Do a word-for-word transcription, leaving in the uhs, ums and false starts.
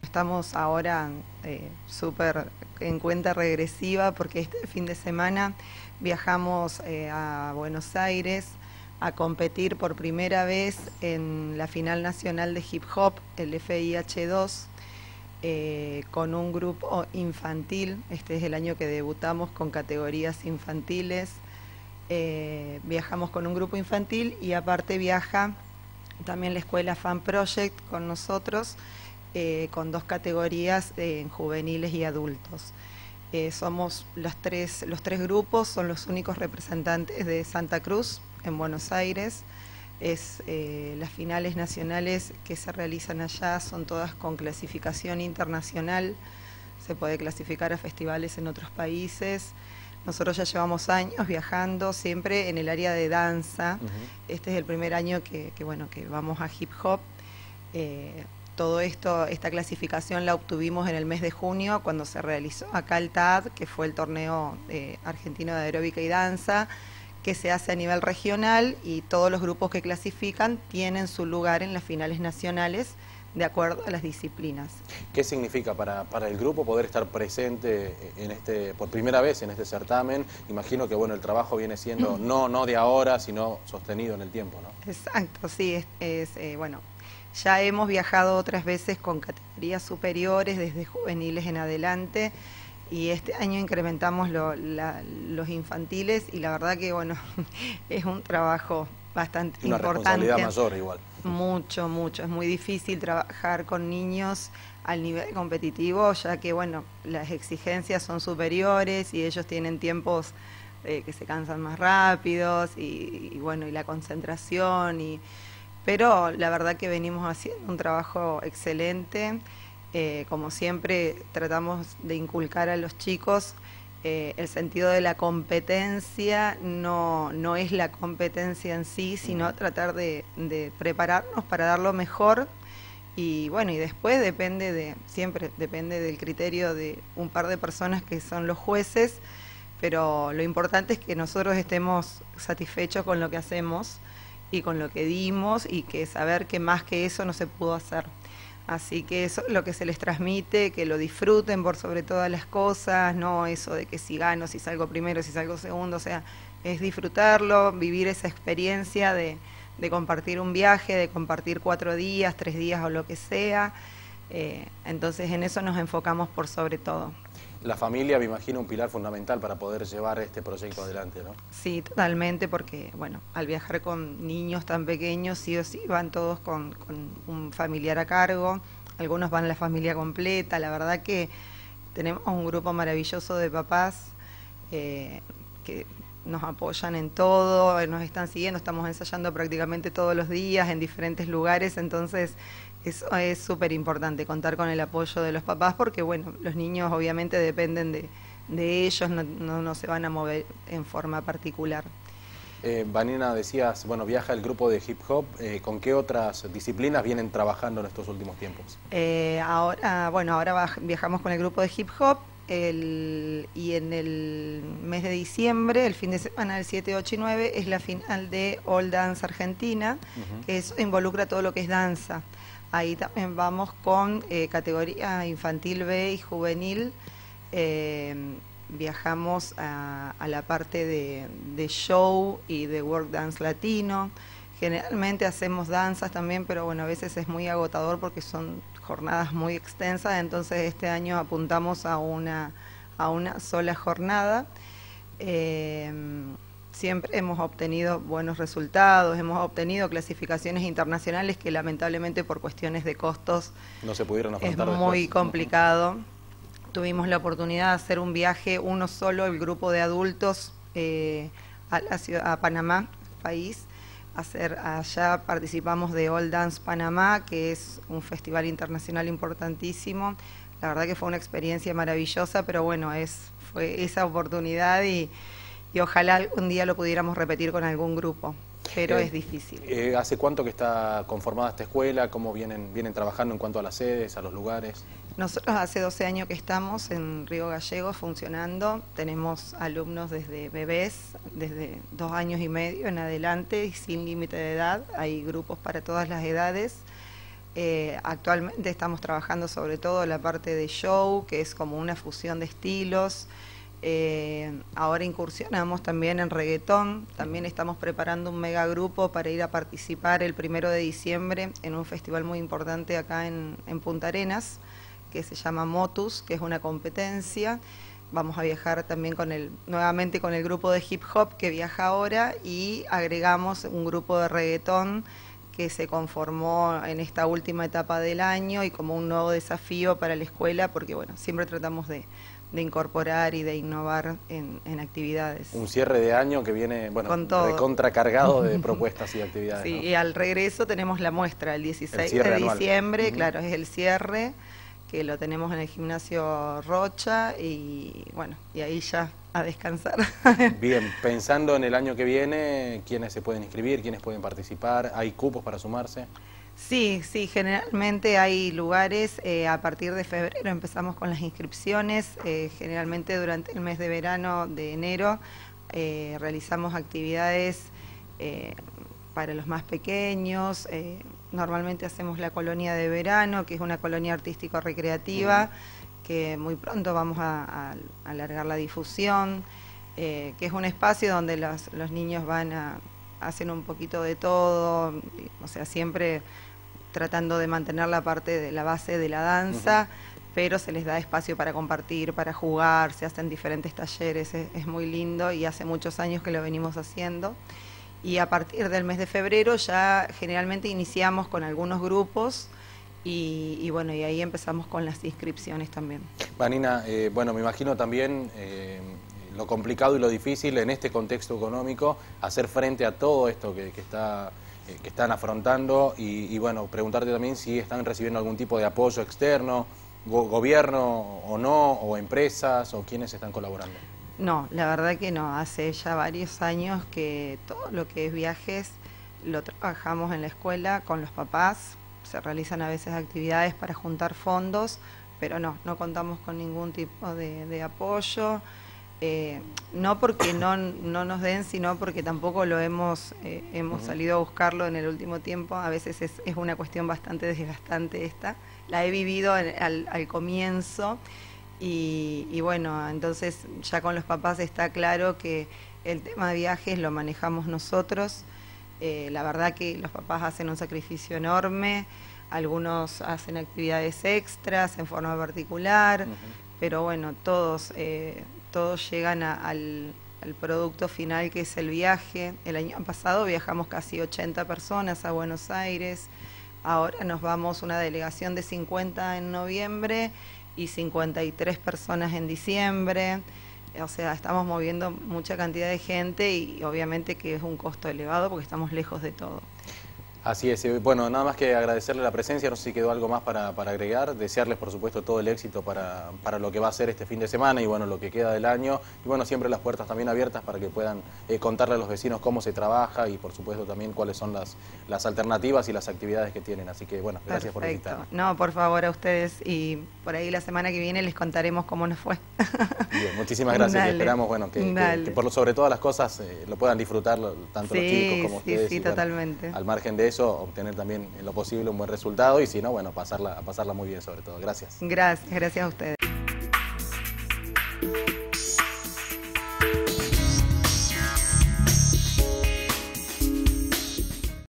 estamos ahora eh, súper en cuenta regresiva porque este fin de semana viajamos eh, a Buenos Aires a competir por primera vez en la final nacional de hip hop, el F I H dos, eh, con un grupo infantil. Este es el año que debutamos con categorías infantiles. Eh, viajamos con un grupo infantil y aparte viaja también la escuela Fan Project con nosotros, eh, con dos categorías eh, en juveniles y adultos. Eh, somos los tres, los tres grupos, son los únicos representantes de Santa Cruz en Buenos Aires. Es, eh, las finales nacionales que se realizan allá son todas con clasificación internacional, se puede clasificar a festivales en otros países. Nosotros ya llevamos años viajando siempre en el área de danza. Uh-huh. Este es el primer año que, que, bueno, que vamos a hip hop. Eh, todo esto, esta clasificación la obtuvimos en el mes de junio cuando se realizó acá el T A D, que fue el torneo eh, argentino de aeróbica y danza, que se hace a nivel regional y todos los grupos que clasifican tienen su lugar en las finales nacionales de acuerdo a las disciplinas. ¿Qué significa para, para el grupo poder estar presente en este, por primera vez en este certamen? Imagino que bueno, el trabajo viene siendo no, no de ahora, sino sostenido en el tiempo, ¿no? Exacto, sí, es, es eh, bueno, ya hemos viajado otras veces con categorías superiores, desde juveniles en adelante, y este año incrementamos lo, la, los infantiles y la verdad que bueno, es un trabajo bastante Una importante. Responsabilidad mayor igual. Mucho, mucho. Es muy difícil trabajar con niños al nivel competitivo, ya que bueno, las exigencias son superiores y ellos tienen tiempos eh, que se cansan más rápidos y, y bueno, y la concentración. Y, pero la verdad que venimos haciendo un trabajo excelente. Eh, como siempre tratamos de inculcar a los chicos Eh, el sentido de la competencia no, no es la competencia en sí, sino tratar de, de prepararnos para dar lo mejor y bueno, y después depende de, siempre depende del criterio de un par de personas que son los jueces, pero lo importante es que nosotros estemos satisfechos con lo que hacemos y con lo que dimos y que saber que más que eso no se pudo hacer. Así que eso es lo que se les transmite, que lo disfruten por sobre todas las cosas, no eso de que si gano, si salgo primero, si salgo segundo, o sea, es disfrutarlo, vivir esa experiencia de, de compartir un viaje, de compartir cuatro días, tres días o lo que sea. Eh, entonces en eso nos enfocamos por sobre todo. La familia, me imagino, un pilar fundamental para poder llevar este proyecto adelante, ¿no? Sí, totalmente, porque bueno, al viajar con niños tan pequeños, sí o sí, van todos con, con un familiar a cargo, algunos van la familia completa, la verdad que tenemos un grupo maravilloso de papás eh, que nos apoyan en todo, nos están siguiendo, estamos ensayando prácticamente todos los días en diferentes lugares, entonces eso es súper importante, contar con el apoyo de los papás, porque bueno, los niños obviamente dependen de, de ellos, no, no, no se van a mover en forma particular. Eh, Vanina, decías, bueno, viaja el grupo de hip hop, eh, ¿con qué otras disciplinas vienen trabajando en estos últimos tiempos? Eh, ahora, bueno, ahora viajamos con el grupo de hip hop, el, y en el mes de diciembre, el fin de semana del siete, ocho y nueve, es la final de All Dance Argentina, uh-huh. que eso involucra todo lo que es danza. Ahí también vamos con eh, categoría infantil B y juvenil. Eh, viajamos a, a la parte de, de show y de work dance latino. Generalmente hacemos danzas también, pero bueno, a veces es muy agotador porque son jornadas muy extensas, entonces este año apuntamos a una, a una sola jornada. Eh, Siempre hemos obtenido buenos resultados, hemos obtenido clasificaciones internacionales que lamentablemente por cuestiones de costos no se pudieron afrontar es muy después. complicado. Tuvimos la oportunidad de hacer un viaje, uno solo, el grupo de adultos eh, a, la ciudad, a Panamá, país. Hacer, allá participamos de All Dance Panamá, que es un festival internacional importantísimo. La verdad que fue una experiencia maravillosa, pero bueno, es, fue esa oportunidad y... y ojalá algún día lo pudiéramos repetir con algún grupo, pero eh, es difícil. Eh, ¿Hace cuánto que está conformada esta escuela? ¿Cómo vienen, vienen trabajando en cuanto a las sedes, a los lugares? Nosotros hace doce años que estamos en Río Gallegos funcionando, tenemos alumnos desde bebés, desde dos años y medio en adelante y sin límite de edad, hay grupos para todas las edades. Eh, actualmente estamos trabajando sobre todo la parte de show, que es como una fusión de estilos. Eh, ahora incursionamos también en reggaetón, también estamos preparando un megagrupo para ir a participar el primero de diciembre en un festival muy importante acá en, en Punta Arenas, que se llama Motus, que es una competencia. Vamos a viajar también con el, nuevamente con el grupo de hip hop que viaja ahora, y agregamos un grupo de reggaetón que se conformó en esta última etapa del año y como un nuevo desafío para la escuela, porque bueno, siempre tratamos de, de incorporar y de innovar en, en actividades. Un cierre de año que viene, bueno, recontracargado de propuestas y actividades. Sí, ¿no? Y al regreso tenemos la muestra el dieciséis el de anual. diciembre, uh-huh. Claro, es el cierre, que lo tenemos en el gimnasio Rocha, y bueno, y ahí ya a descansar. Bien, pensando en el año que viene, ¿quiénes se pueden inscribir? ¿Quiénes pueden participar? ¿Hay cupos para sumarse? Sí, sí, generalmente hay lugares. Eh, a partir de febrero empezamos con las inscripciones. Eh, generalmente durante el mes de verano, de enero, eh, realizamos actividades eh, para los más pequeños. Eh, normalmente hacemos la colonia de verano, que es una colonia artístico-recreativa, uh-huh. que muy pronto vamos a, a, a alargar la difusión, eh, que es un espacio donde los, los niños van a hacen un poquito de todo, o sea, siempre tratando de mantener la parte de la base de la danza, uh-huh. pero se les da espacio para compartir, para jugar, se hacen diferentes talleres, es, es muy lindo y hace muchos años que lo venimos haciendo. Y a partir del mes de febrero ya generalmente iniciamos con algunos grupos y, y bueno, y ahí empezamos con las inscripciones también. Vanina, eh, bueno, me imagino también eh, lo complicado y lo difícil en este contexto económico, hacer frente a todo esto que, que, está, eh, que están afrontando y, y bueno, preguntarte también si están recibiendo algún tipo de apoyo externo, go gobierno o no, o empresas, o quiénes están colaborando. No, la verdad que no, hace ya varios años que todo lo que es viajes lo trabajamos en la escuela con los papás, se realizan a veces actividades para juntar fondos, pero no, no contamos con ningún tipo de, de apoyo. Eh, no porque no, no nos den, sino porque tampoco lo hemos eh, hemos uh-huh. salido a buscarlo en el último tiempo. A veces es, es una cuestión bastante desgastante esta. La he vivido en, al, al comienzo y, y bueno, entonces ya con los papás está claro que el tema de viajes lo manejamos nosotros. Eh, la verdad que los papás hacen un sacrificio enorme, algunos hacen actividades extras en forma particular, uh-huh. pero bueno, todos... Eh, todos llegan a, al, al producto final que es el viaje. El año pasado viajamos casi ochenta personas a Buenos Aires, ahora nos vamos una delegación de cincuenta en noviembre y cincuenta y tres personas en diciembre, o sea, estamos moviendo mucha cantidad de gente y obviamente que es un costo elevado porque estamos lejos de todo. Así es, bueno, nada más que agradecerle la presencia, no sé si quedó algo más para, para agregar, desearles por supuesto todo el éxito para, para lo que va a ser este fin de semana y bueno, lo que queda del año, y bueno, siempre las puertas también abiertas para que puedan eh, contarle a los vecinos cómo se trabaja y por supuesto también cuáles son las, las alternativas y las actividades que tienen, así que bueno, gracias. Perfecto. Por visitarnos. No, por favor a ustedes y por ahí la semana que viene les contaremos cómo nos fue. Bien, muchísimas gracias, y esperamos bueno, que, que, que por lo, sobre todas las cosas eh, lo puedan disfrutar tanto sí, los chicos como sí, ustedes. Sí, y, totalmente. Bueno, al margen de eso, obtener también en lo posible un buen resultado y si no, bueno, pasarla, pasarla muy bien sobre todo. Gracias. Gracias, gracias a ustedes.